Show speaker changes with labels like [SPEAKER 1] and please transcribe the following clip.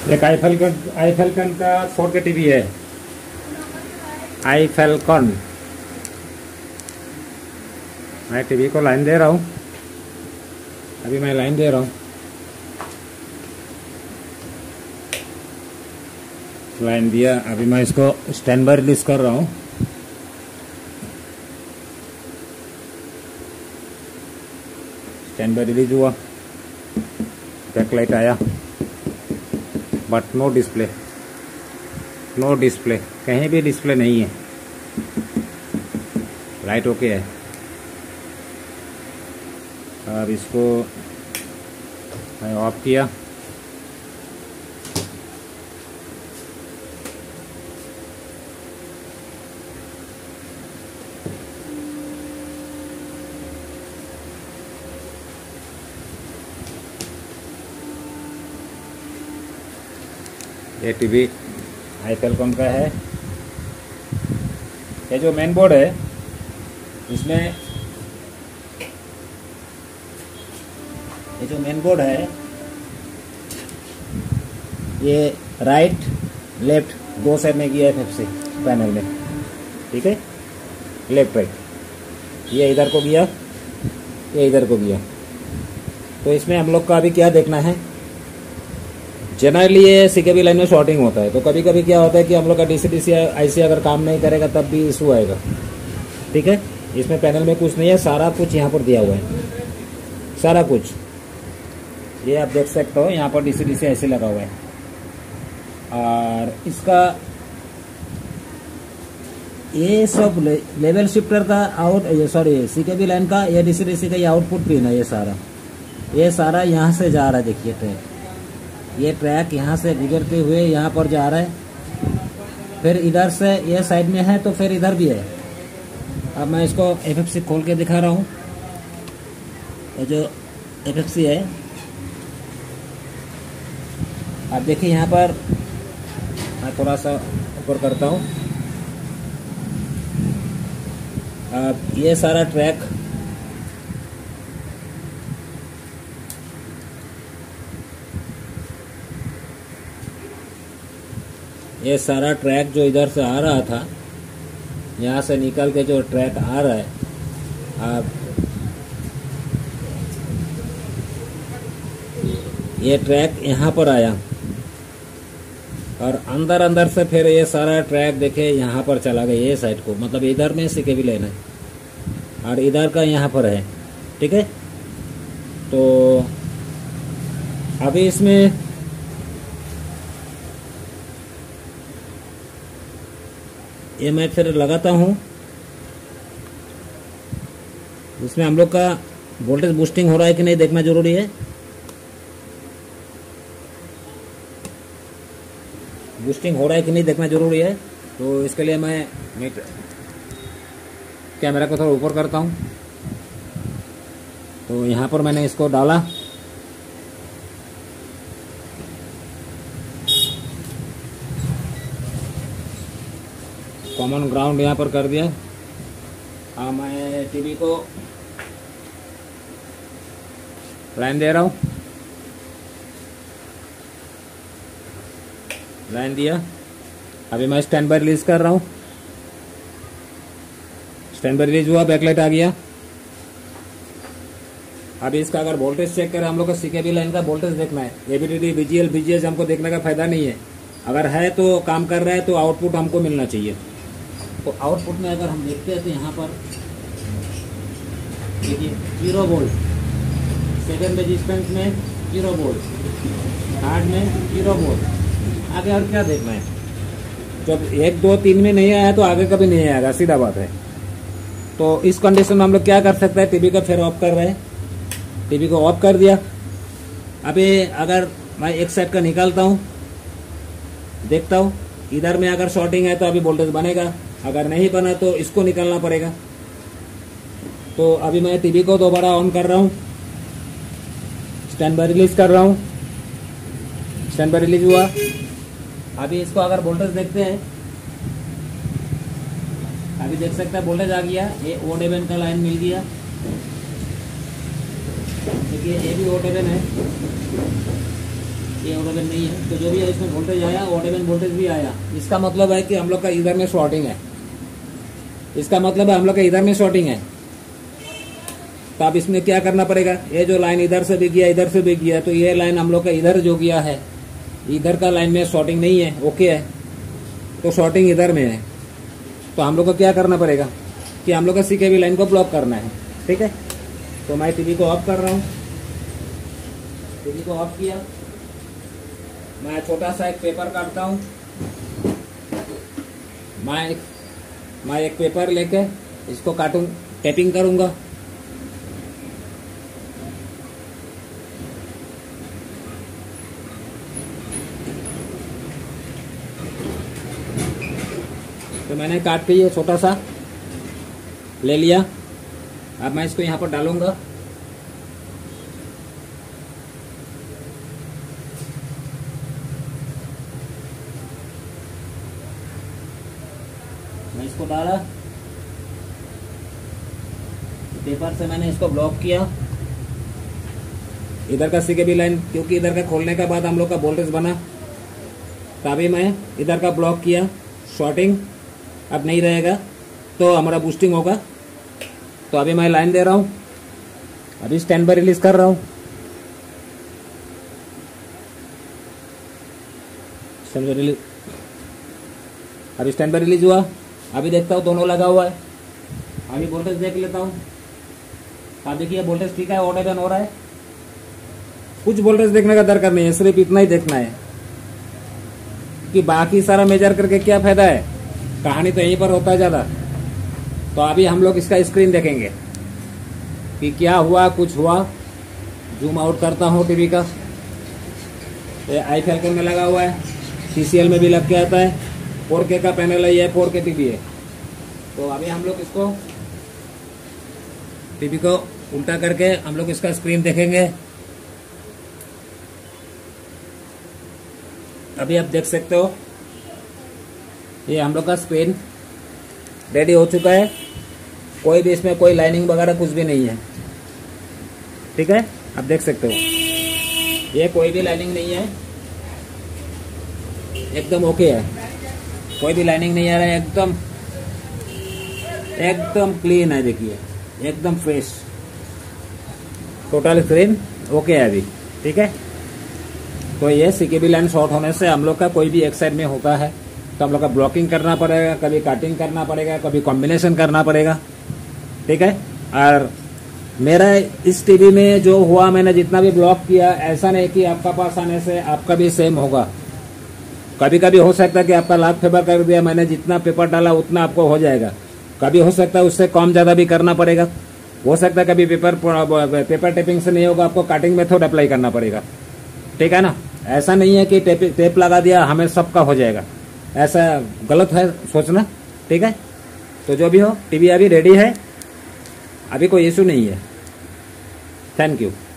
[SPEAKER 1] एक आई फैल्कन का 4K TV है। I Falcon. मैं टीवी को लाइन दे रहा हूँ। अभी मैं लाइन दे रहा हूँ। लाइन दिया। अभी मैं इसको स्टैंड बाय रिलीज कर रहा हूँ। स्टैंड बाय रिलीज हुआ। बैकलाइट आया, but no display. No display, कहीं भी डिस्प्ले नहीं है। लाइट ओके है। अब इसको मैं ऑफ किया। ये टीवी आई फैल्कन का है। ये जो मेन बोर्ड है इसमें, ये जो मेन बोर्ड है ये राइट लेफ्ट दो साइड में किया है FC पैनल में, ठीक है। लेफ्ट राइट, ये इधर को गया, ये इधर को गया। तो इसमें हम लोग का अभी क्या देखना है, जनरली ये CKB लाइन में शॉर्टिंग होता है। तो कभी कभी क्या होता है कि हम लोग का DC IC अगर काम नहीं करेगा तब भी इशू आएगा, ठीक है। इसमें पैनल में कुछ नहीं है, सारा कुछ यहाँ पर दिया हुआ है, सारा कुछ। ये आप देख सकते हो, यहाँ पर DC IC लगा हुआ है। और इसका ये सब लेवल शिफ्टर का CKB लाइन का ये DC का ये आउटपुट पिन है। ये सारा यहाँ से जा रहा है। देखिए ट्रैक, ये ट्रैक यहाँ से गुजरते हुए यहाँ पर जा रहा है। फिर इधर से ये साइड में है, तो फिर इधर भी है। अब मैं इसको FFC खोल के दिखा रहा हूँ। ये जो FFC है, आप देखिए यहाँ पर, मैं थोड़ा सा ऊपर करता हूँ। अब ये सारा ट्रैक जो इधर से आ रहा था, यहाँ से निकल के जो ट्रैक आ रहा है, आप ये ट्रैक यहाँ पर आया और अंदर से फिर ये सारा ट्रैक देखे यहाँ पर चला गया, ये साइड को। मतलब इधर में CKB लाइन है और इधर का यहाँ पर है, ठीक है। तो अभी इसमें ये मैं फिर लगाता हूँ। इसमें हम लोग का वोल्टेज बूस्टिंग हो रहा है कि नहीं देखना जरूरी है। बूस्टिंग हो रहा है कि नहीं देखना जरूरी है। तो इसके लिए मैं कैमरा को थोड़ा ऊपर करता हूँ। तो यहाँ पर मैंने इसको डाला, कॉमन ग्राउंड यहाँ पर कर दिया। हाँ, मैं टीवी को लाइन दे रहा हूँ। लाइन दिया। अभी मैं स्टैंड बाय रिलीज कर रहा हूँ। स्टैंड बाय रिलीज हुआ, बैकलाइट आ गया। अभी इसका अगर वोल्टेज चेक करें, हम लोग को CKB लाइन का वोल्टेज देखना है। ABDD VGL VGS हमको देखने का फायदा नहीं है। अगर है तो काम कर रहा है तो आउटपुट हमको मिलना चाहिए। तो आउटपुट में अगर हम देखते हैं तो यहाँ पर देखिए 0 वोल्ट, सेकेंड रेजिस्टेंस में 0 वोल्ट, थर्ड में 0 वोल्ट। आगे और क्या देखना है, जब 1 2 3 में नहीं आया तो आगे कभी नहीं आएगा, सीधा बात है। तो इस कंडीशन में हम लोग क्या कर सकते हैं, टीवी को फिर ऑफ कर रहे हैं। टीवी को ऑफ कर दिया। अभी अगर मैं एक साइड का निकालता हूँ, देखता हूँ इधर में अगर शॉर्टिंग है तो अभी वोल्टेज बनेगा, अगर नहीं बना तो इसको निकालना पड़ेगा। तो अभी मैं टीवी को दोबारा ऑन कर रहा हूँ, स्टैंड बाय रिलीज कर रहा हूँ। स्टैंड बाय रिलीज हुआ। अभी इसको अगर वोल्टेज देखते हैं, अभी देख सकते हैं वोल्टेज आ गया। ये ओड इवन का लाइन मिल गया। देखिए ये भी ओड इवन है। ये ऑटोबेन नहीं है, तो जो भी है इसमें वोल्टेज आया ऑटोबेन वोल्टेज भी आया। इसका मतलब है कि हम लोग का इधर में शॉर्टिंग है, इसका मतलब है हम लोग का इधर में शॉर्टिंग है। तो अब इसमें क्या करना पड़ेगा, ये जो लाइन इधर से भी गया इधर से भी गया, तो ये लाइन हम लोग का इधर जो गया है, इधर का लाइन में शॉर्टिंग नहीं है, ओके है, तो शॉर्टिंग इधर में है। तो हम लोग को क्या करना पड़ेगा कि हम लोग का सीकेबी लाइन को ब्लॉक करना है, ठीक है। तो मैं टीवी को ऑफ कर रहा हूँ, टीवी को ऑफ किया, मैं छोटा सा एक पेपर काटता हूँ, मैं एक पेपर लेके इसको काटूं, टेपिंग करूंगा। तो मैंने काट के ये छोटा सा ले लिया। अब मैं इसको यहाँ पर डालूंगा। मैं इसको डाला, पेपर से मैंने इसको ब्लॉक किया। इधर का सीकेबी लाइन, क्योंकि इधर का खोलने के बाद हम लोग का वोल्टेज बना, तभी मैं इधर का ब्लॉक किया। शॉर्टिंग अब नहीं रहेगा, तो हमारा बूस्टिंग होगा। तो अभी मैं लाइन दे रहा हूँ, अभी स्टैंड बाय रिलीज कर रहा हूँ। स्टैंड बाय रिलीज, अभी स्टैंड बाय रिलीज हुआ। अभी देखता हूँ दोनों लगा हुआ है। अभी वोल्टेज देख लेता हूँ। आप देखिए वोल्टेज ठीक है, ऑटोबेन हो रहा है। कुछ वोल्टेज देखने का दरकार नहीं है, सिर्फ इतना ही देखना है कि बाकी सारा मेजर करके क्या फायदा है, कहानी तो यहीं पर होता है ज्यादा। तो अभी हम लोग इसका स्क्रीन देखेंगे कि क्या हुआ, कुछ हुआ। जूम आउट करता हूँ टीवी का। ये आई फैल्कन में लगा हुआ है, TCL में भी लग के आता है। 4K का पैनल है, ये 4K टीवी है। तो अभी हम लोग इसको टीवी को उल्टा करके हम लोग इसका स्क्रीन देखेंगे। अभी आप देख सकते हो ये हम लोग का स्क्रीन रेडी हो चुका है। कोई भी इसमें कोई लाइनिंग वगैरह कुछ भी नहीं है, ठीक है। आप देख सकते हो ये कोई भी लाइनिंग नहीं है, एकदम ओके है। कोई भी लाइनिंग नहीं आ रहा है, एकदम क्लीन है। देखिए एकदम फ्रेश, टोटल स्क्रीन ओके है अभी, ठीक है। तो ये सीकेबी लाइन शॉर्ट होने से हम लोग का कोई भी एक साइड में होता है, तो हम लोग का ब्लॉकिंग करना पड़ेगा, कभी कटिंग करना पड़ेगा, कभी कॉम्बिनेशन करना पड़ेगा, ठीक है। और मेरा इस टीवी में जो हुआ, मैंने जितना भी ब्लॉक किया, ऐसा नहीं कि आपका पास आने से आपका भी सेम होगा। कभी कभी हो सकता है कि आपका लाख फेवर कर दिया, मैंने जितना पेपर डाला उतना आपको हो जाएगा। कभी हो सकता है उससे कम ज्यादा भी करना पड़ेगा। हो सकता है कभी पेपर टेपिंग से नहीं होगा, आपको कटिंग मेथड अप्लाई करना पड़ेगा, ठीक है ना। ऐसा नहीं है कि टेप लगा दिया हमें सबका हो जाएगा, ऐसा गलत है सोचना, ठीक है। तो जो भी हो, टीवी अभी रेडी है, अभी कोई इशू नहीं है। Thank you.